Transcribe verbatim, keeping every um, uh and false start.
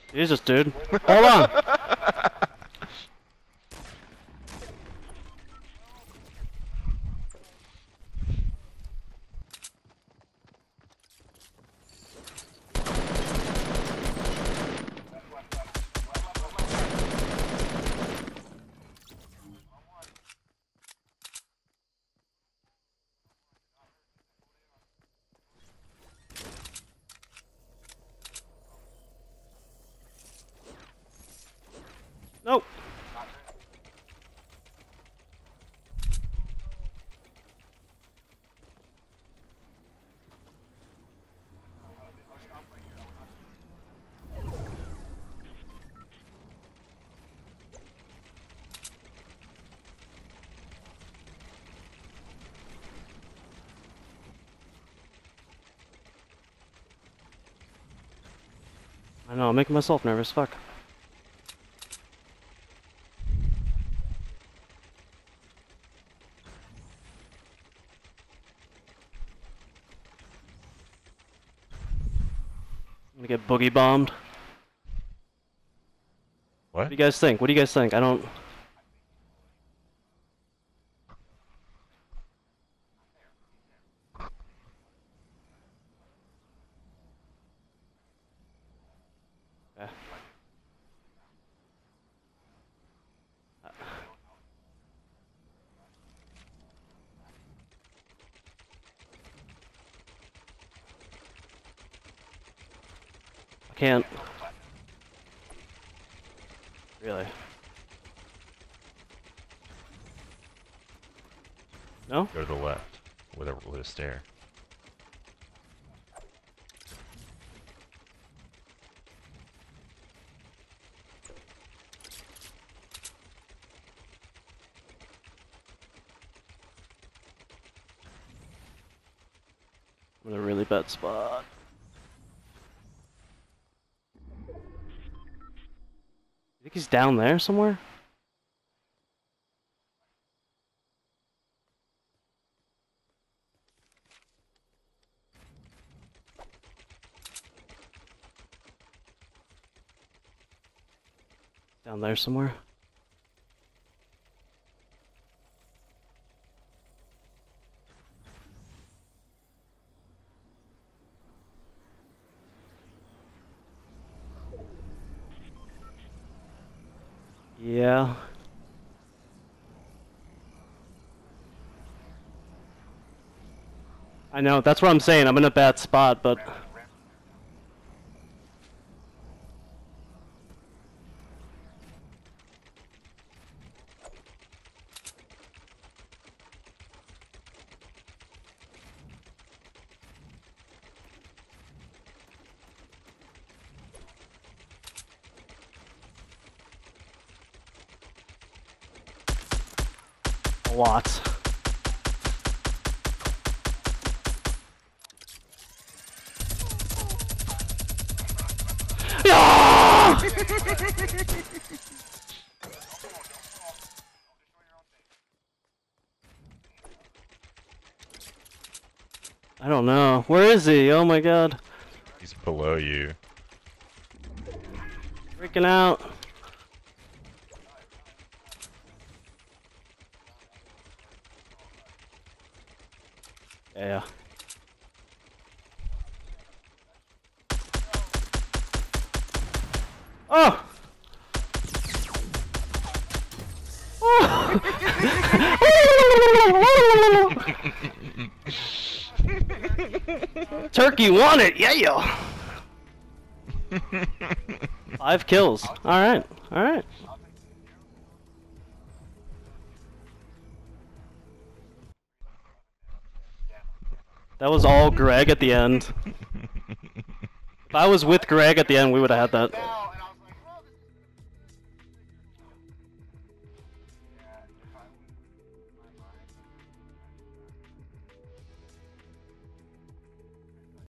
Jesus, dude. Hold on. Nope. I know, I'm making myself nervous, fuck. I'm gonna get boogie bombed. What? What do you guys think? What do you guys think? I don't... Okay. I can't... Really? No? Go to the left with a, with a stair. I'm in a really bad spot. You think he's down there somewhere? Down there somewhere? Yeah. I know, that's what I'm saying. I'm in a bad spot, but... A lot. I don't know. Where is he? Oh my god. He's below you. Freaking out. Yeah. Oh! Oh! Turkey won it, yeah, yo. Five kills. All right, all right. That was all Greg at the end. If I was with Greg at the end, we would have had that.